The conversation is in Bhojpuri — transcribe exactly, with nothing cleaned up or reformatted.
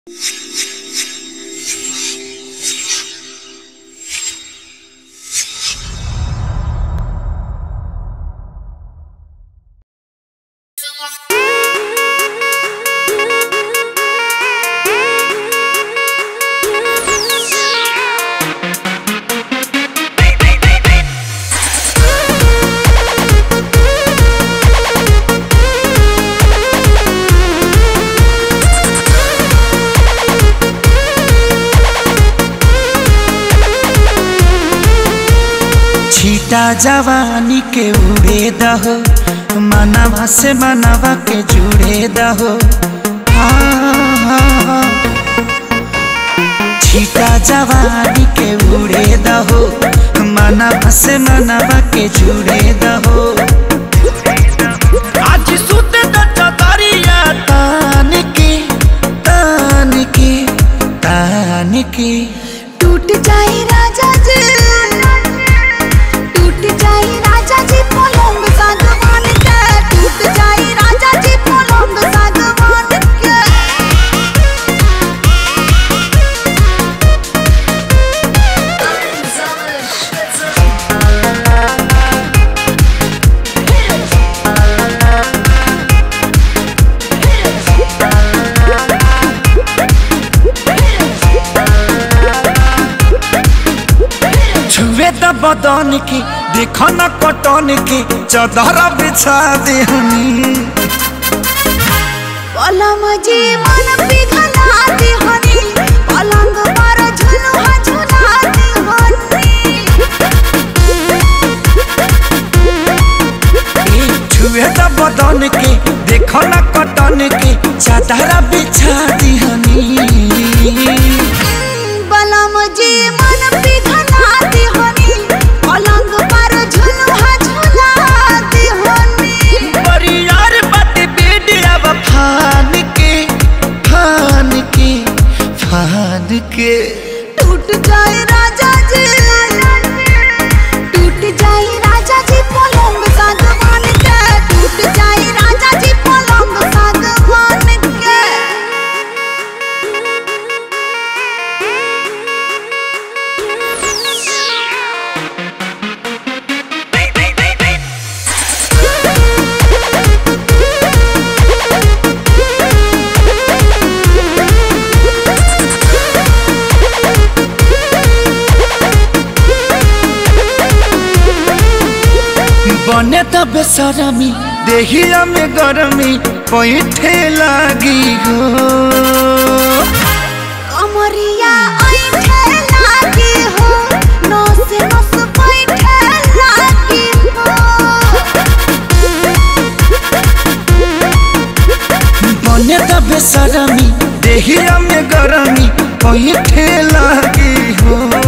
छीटा जवानी के उड़े दहो, मनवा से मनवा के जुड़े दहो। हाँ हाँ छीटा जवानी के उड़े दहो, मनवा से मनवा के जुड़े दहो। आज सुते दरिया तान के तान के तान के टूट जाए राजा जी, टूट जाए राजा जी पलंग सागवान के, टूट जाए राजा जी पलंग सागवान के। छुए द बदन के देखो न कटन के, चादर बिछा देहनी। पलम जी मन पिघला देहनी, पलंग पर झुलुआ झुला देहनी। छुए द बदन के देखो न कटन के, चादर बिछा देहनी। पलम जी मन पिघला देहनी, पलंग पर झुलुआ झुला देहनी। परियार बात बेडिया फान के फान के फान के टूट जाए राजा जी, टूट जाए राजा जी पलंग सागवान के, टूट जाए राजा जी पलंग सागवान के। बने त बेसरमी देहिया में गरमी पैठे लागी हो। कमरिया ऐठे लागी हो, नस नस बैठे लागी हो। बने त बेसरमी देहिया में गरमी पैठे लागी हो।